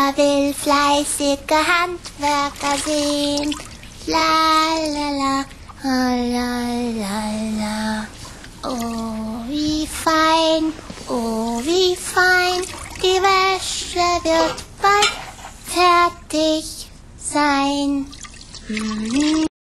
Er will fleißige Handwerker sehen. La la la, la la la. Oh, wie fein, die Wäsche wird bald fertig sein.